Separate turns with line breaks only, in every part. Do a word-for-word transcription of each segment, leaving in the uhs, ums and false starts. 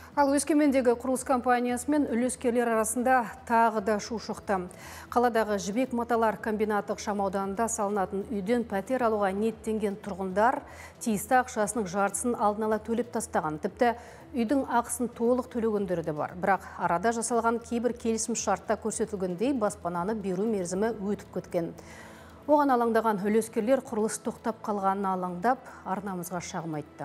Ал Өскемендегі құрылыс компаниясы мен үлескерлер арасында тағы да шу шықты. Қаладағы жібек маталар комбинаты ықшамауданында салынатын үйден пәтер алуға ниеттенген тұрғындар тиісті ақшасының жартысын алдын ала төлеп тастаған. Тіпті үйдің ақысын толық төлегендері де бар. Бірақ арада жасалған кейбір келісім шартта көрсетілгендей баспананы беру мерзімі өтіп кеткен. Оған алаңдаған үлескерлер құрылыс тоқтап қалғанына алаңдап, арнамызға шағым айтты.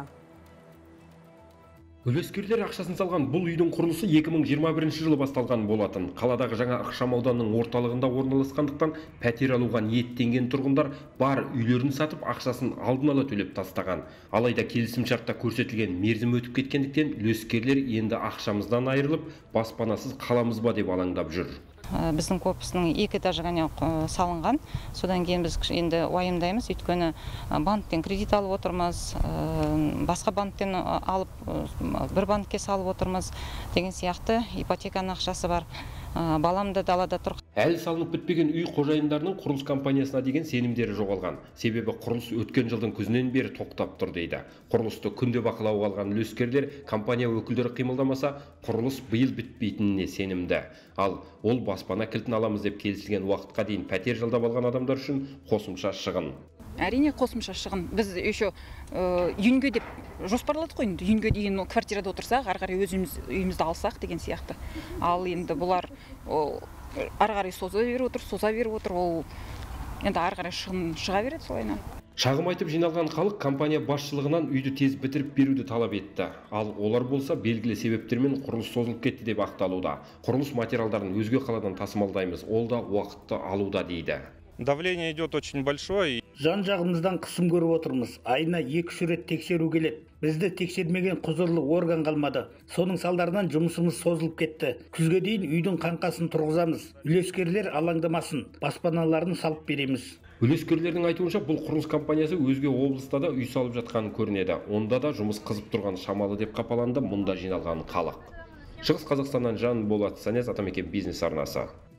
Үлескерлер ақшасын салған бұл үйдің құрылысы екі мың жиырма бірінші жылы басталған болатын. Қаладағы жаңа ықшамауданның орталығында орналасқандықтан пәтер алуға ниеттенген тұрғындар бар үйлерін сатып ақшасын алдын ала төлеп тастаған. Алайда келісімшартта көрсетілген мерзім өтіп кеткендіктен үлескерлер енді ақшамыздан айырылып, баспанасыз қаламыз ба деп алаңдап жүр.
Біздің корпусының екі этажы ғана салынған. Содан кейін біз енді уайымдаймыз, өйткені банктен кредит алып отырмыз, басқа банктен алып бір банкке салып отырмыз деген сияқты, ипотеканың ақшасы бар. Балам да далада тұр.
Әлі салынып бітпеген үй қожайындарының құрылыс компаниясына деген сенімдері жоғалған. Себебі құрылыс өткен жылдың күзінен бері тоқтап тұр дейді. Құрылысты күнде бақылауға алған үлескерлер компания өкілдері қимылдамаса, құрылыс биыл бітпейтініне сенімді. Ал ол баспана кілтін аламыз деп келісілген уақытқа дейін пәтер жалдап алған адамдар үшін қосымша шығын.
Әрине қосымша шығын. Біз еще үйінге деп жоспарладық қой, үйінге дейін квартирада отырсақ, ары қарай өзіміз үйімізді алсақ деген сияқты. Ал енді бұлар ары қарай соза беріп отыр, соза беріп отыр, ол енді ары қарай шығын шыға береді солайынан.
Шағым айтып жиналған халық компания басшылығынан үйді тез бітіріп беруді талап етті. Ал олар болса белгілі себептермен құрылыс созылып кетті деп ақталуда. Құрылыс материалдарын өзге қаладан тасымалдаймыз, ол да уақытты алуда дейді.
Давление идет очень большое.
Жан-жағымыздан қысым көріп отырмыз. Айына екі-үш рет тексеру келеді. Бізді тексермеген құзырлы орган қалмады. Соның салдарынан жұмысымыз созылып кетті. Күзге дейін үйдің қаңқасын тұрғызамыз. Үлескерлер алаңдамасын, баспаналарын салып береміз.
Үлескерлердің айтуынша бұл құрылыс компаниясы өзге облыста да үй салып жатқан көрінеді. Онда да жұмыс қызып тұрған шамалы деп қапаланды мұнда жиналған халық. Шығыс Қазақстаннан Жан Болат Санес, Атамекен бизнес арнасы.